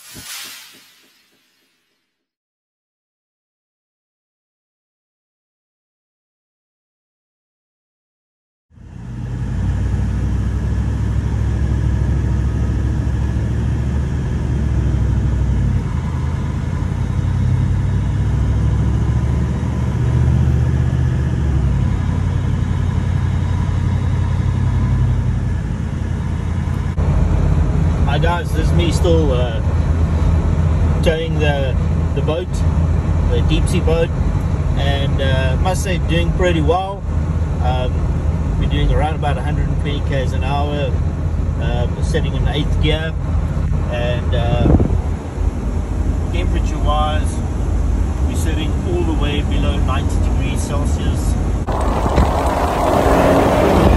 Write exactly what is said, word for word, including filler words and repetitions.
Hi guys, this is me still uh, towing the the boat, the deep sea boat, and uh, I must say doing pretty well. Um, we're doing around about one hundred twenty k's an hour, um, sitting in eighth gear, and uh, temperature wise we're sitting all the way below ninety degrees Celsius.